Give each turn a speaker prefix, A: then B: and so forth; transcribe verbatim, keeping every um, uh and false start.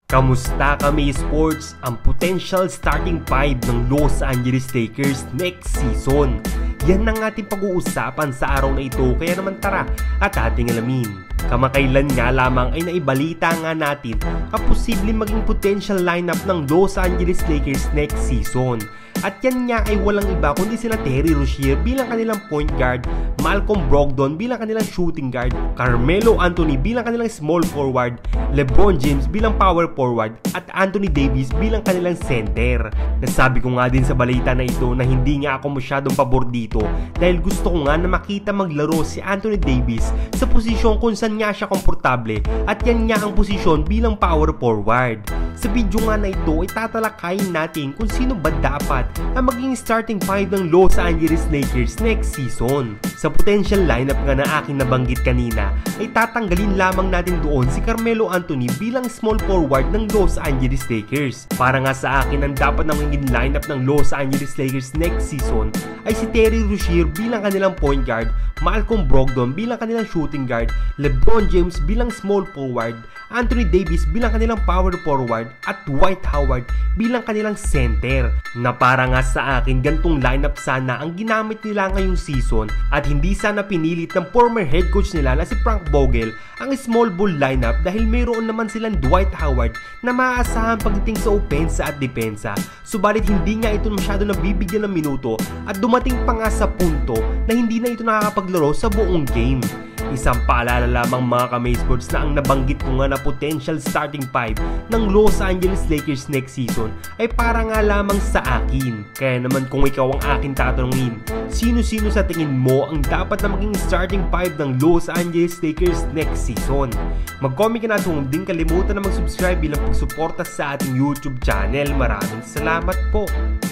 A: Kamusta kami sports? Ang potential starting five ng Los Angeles Lakers next season. Yan ang ating pag-uusapan sa araw na ito, kaya naman tara at ating alamin. Kamakailan nga lamang ay naibalita nga natin ang posibleng maging potential lineup ng Los Angeles Lakers next season. At yan nga ay walang iba kundi sila Terry Rozier bilang kanilang point guard, Malcolm Brogdon bilang kanilang shooting guard, Carmelo Anthony bilang kanilang small forward, LeBron James bilang power forward, at Anthony Davis bilang kanilang center. Nasabi ko nga din sa balita na ito na hindi nga ako masyadong pabor dito dahil gusto ko nga na makita maglaro si Anthony Davis sa posisyon kung saan nga siya komportable, at yan nga ang posisyon bilang power forward. Sa video nga na ito ay tatalakayin natin kung sino ba dapat ang maging starting five ng Los Angeles Lakers next season. Sa potential lineup nga na aking nabanggit kanina ay tatanggalin lamang natin doon si Carmelo Anthony bilang small forward ng Los Angeles Lakers. Para nga sa akin ang dapat na maging lineup ng Los Angeles Lakers next season ay si Terry Rozier bilang kanilang point guard, Malcolm Brogdon bilang kanilang shooting guard, LeBron James bilang small forward, Anthony Davis bilang kanilang power forward, at Dwight Howard bilang kanilang center. Na para nga sa akin gantong lineup sana ang ginamit nila ngayong season at hindi sana pinilit ng former head coach nila na si Frank Vogel ang small ball lineup dahil mayroon naman silang Dwight Howard na maaasahan pagdating sa opensa at depensa. Subalit hindi nga ito masyado nabibigyan ng minuto at dumating pa nga sa punto na hindi na ito nakakapaglaro sa buong game. Isang paalala lamang mga ka-May Sports na ang nabanggit ko nga na potential starting five ng Los Angeles Lakers next season ay para nga lamang sa akin. Kaya naman kung ikaw ang akin tatanungin, sino-sino sa tingin mo ang dapat na maging starting five ng Los Angeles Lakers next season? Mag-comment ka na at huwag din kalimutan na mag-subscribe bilang pagsuporta sa ating YouTube channel. Maraming salamat po!